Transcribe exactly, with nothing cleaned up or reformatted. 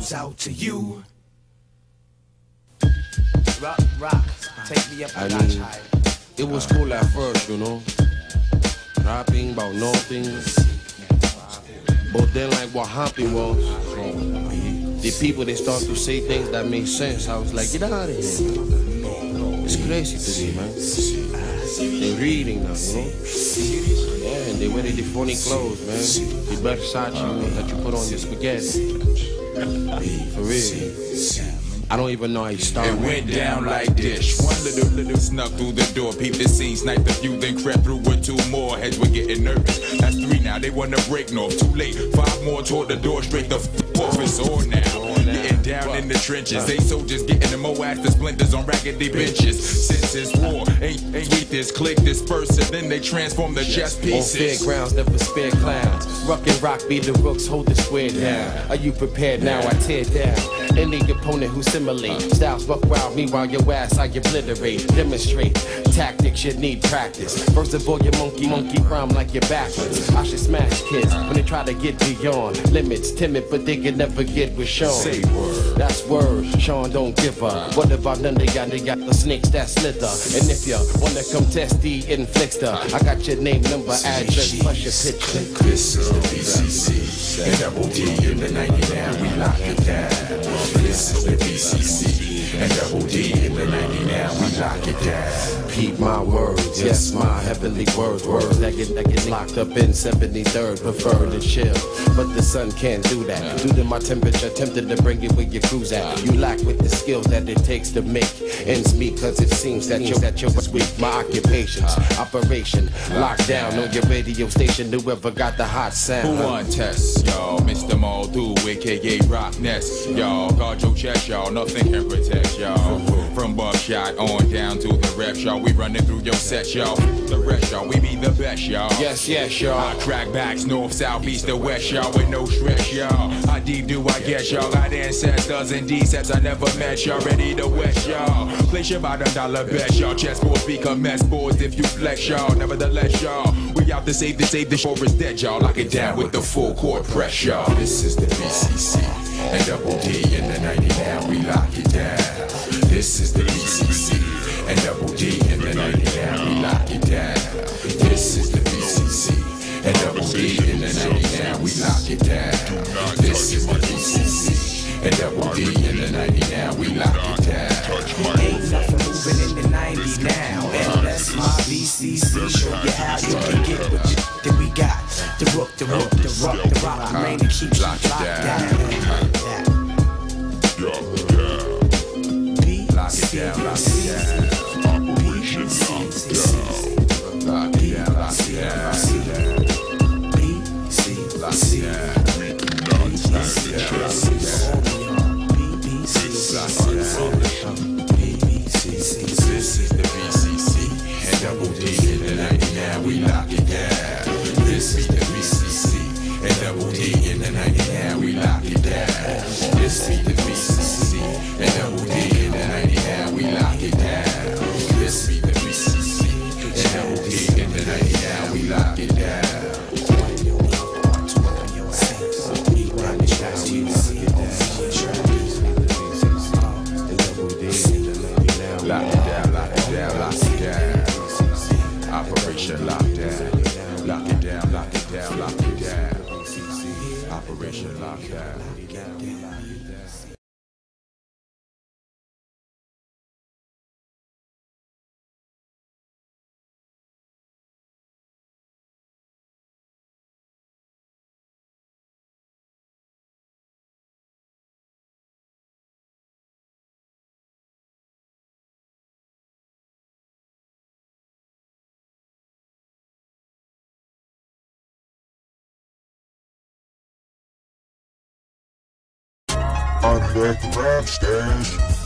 goes out to you. Rock, rock, take me up a I notch mean, higher. it was cool at first, you know, rapping about nothing. But then, like what happened was, the people they start to say things that make sense. I was like, get out of here, man. It's crazy to me, man. They're reading now, you know. Yeah, and they wear the funny clothes, man. The Versace that you put on your spaghetti. For real. I don't even know how you started. It went down like this. One little little snuck through the door, peeped the scene, sniped the few, then crept through with two more. Heads were getting nervous. That's three now. They wanna break north. Too late. Five more toward the door, straight the f off. It's on now. Getting down in the trenches. They soldiers getting the moass, the splinters on raggedy benches. Since it's war, ain't ain't we this click disperse it, then they transform the chess pieces. On fairgrounds, never spare clowns. Ruck and rock be the rooks, hold the square down. Are you prepared now? I tear down any opponent who simulate styles buck wild. Meanwhile, your ass I obliterate. Demonstrate tactics you need practice. First of all, your monkey monkey rhyme like you're backwards. I should smash kids when they try to get beyond limits. Timid, but they can never get with Sean. Say word. That's word. Sean don't give up. What about none of y'all? They got the snakes that slither. And if you wanna come test the inflictor, I got your name, number, address, plus your picture. This is the B C C, and Double D in the ninety-nine, we lock it down. This is the B C C, and Double D in the ninety-nine, we lock it down. Keep my words, yes, my heavenly words, words that get, that get locked up in seventy-third, prefer to chill, but the sun can't do that. Due to my temperature, tempted to bring it where your cruise at. You lack with the skills that it takes to make ends meet, cause it seems that you're, that you're weak. My occupations, operation, lockdown on your radio station, whoever got the hot sound. Who want tests, y'all? Mister Maldu, aka Rock Nest, y'all. Guard your chest, y'all. Nothing can protect y'all. From buckshot on down to the ref, y'all. We running through your set, y'all. The rest, y'all. We be the best, y'all. Yes, yes, y'all. I track backs, north, south, east, or west, y'all. With no stress, y'all. I deep do I get, y'all. Got ancestors and decepts I never met, y'all. Ready to west, y'all. Place your bottom dollar bet, y'all. Chessboards become mess boards if you flex, y'all. Nevertheless, y'all. We out to save the save the shore is dead, y'all. Lock it down with the full court press, y'all. This is the B C C, and Double D in the ninety-nine, we lock it down. This is the B C C, and Double D in the ninety-nine, we lock it down. This is the B C C, and Double D in the ninety-nine, we lock it down. This is the B C C, and Double D in the ninety-nine, we lock it down. Ain't nothing moving in the nineties now, and that's my B C C. Show you how you can get what you that we got. The rook, the rook, the rock, the rock, the rain to keep you locked down. Lock it down, lock it down. Operation Lockdown. Lock it down, lock it down, lock it down. B C C. Lock it down. We do not stand a chance. B B C. Lock it down. B B C. This is the B C C, and Double D in the ninety-nine, we lock it down. This is the B C C, and Double D in the ninety-nine, we lock it down. This is the B C C, and Double D in the ninety-nine, we lock it down. This is the B C C, and Double D in the ninety-nine, we lock it down. Lock it down, lock it down, lock it down. Operation Lockdown. Lock it down, lock it down, lock it down. Operation Lockdown. I'm back to rap stage.